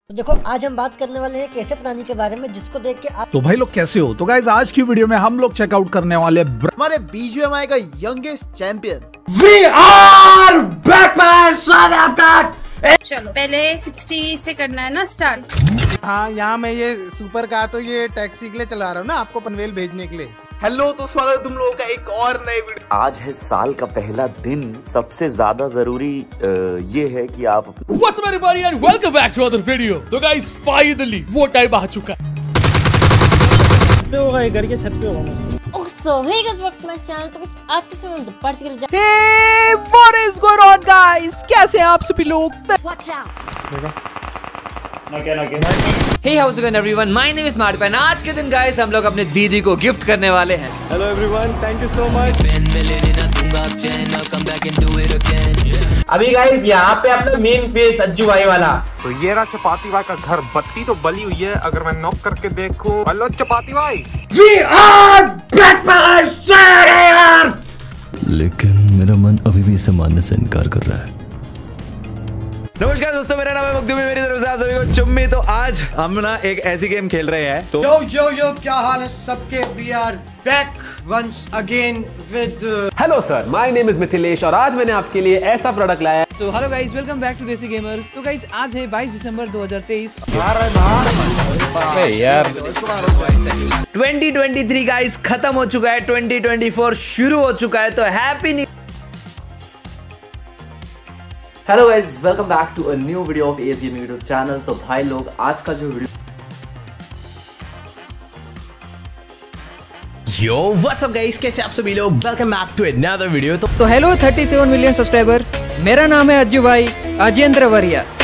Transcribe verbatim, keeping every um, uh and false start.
तो देखो आज हम बात करने वाले हैं एक ऐसे प्राणी के बारे में जिसको देख के आप तो भाई लोग कैसे हो। तो गाइस आज की वीडियो में हम लोग चेकआउट करने वाले हमारे बीजीएमआई का youngest champion we are Batman son of that. चलो पहले साठ से करना है ना स्टार्ट। हाँ यहाँ मैं ये सुपर कार तो ये टैक्सी के लिए चला रहा हूँ ना, आपको पनवेल भेजने के लिए। हेलो, तो स्वागत है तुम लोगों का एक और नए वीडियो। आज है साल का पहला दिन। सबसे ज्यादा जरूरी आ, ये है कि आप What's up everybody and welcome back to another video। तो guys फाइनली वो टाइम आ चुका है। होगा घर के छत पे होगा। So hey guys, welcome back channel. तो आज के समय में पार्टिकल जा hey what is going on guys, कैसे हैं आप सभी लोग। Watch out. Hey, how's it going everyone? My name is Marpa and आज के दिन guys हम लोग अपने दीदी को गिफ्ट करने वाले हैं। Hello everyone, thank you so much. अभी गाइस यहाँ पे अपना मेन फेस अज्जू भाई वाला। तो ये रहा चपाती भाई का घर। बत्ती तो बली हुई है, अगर मैं नॉक करके देखूं। हेलो चपाती भाई। We are Batman son. लेकिन मेरा मन अभी भी इसे मानने से इनकार कर रहा है। नमस्कार दोस्तों, मेरा नाम है मुक्तुमी, मेरी तरफ से आप सभी को चुम्मी। तो आज हम ना एक ऐसी गेम खेल रहे हैं। तो यो यो यो क्या हाल है सबके। We are back once again with hello sir, my name is Mithilesh और आज मैंने आपके लिए ऐसा प्रोडक्ट लाया है। So hello guys, welcome back to Desi gamers. तो गाइस आज है बाईस दिसंबर दो हज़ार तेईस। यार ट्वेंटी ट्वेंटी थ्री गाइस खत्म हो चुका है, ट्वेंटी ट्वेंटी फोर शुरू हो चुका है। तो happy new hello guys, welcome back to a new video of S gaming YouTube channel. तो भाई लोग आज का जो video yo what's up guys, कैसे आप सभी लोग। Welcome back to another video. तो हेलो सैंतीस मिलियन सब्सक्राइबर्स, मेरा नाम है अज्जू भाई अजेंद्र वरिया।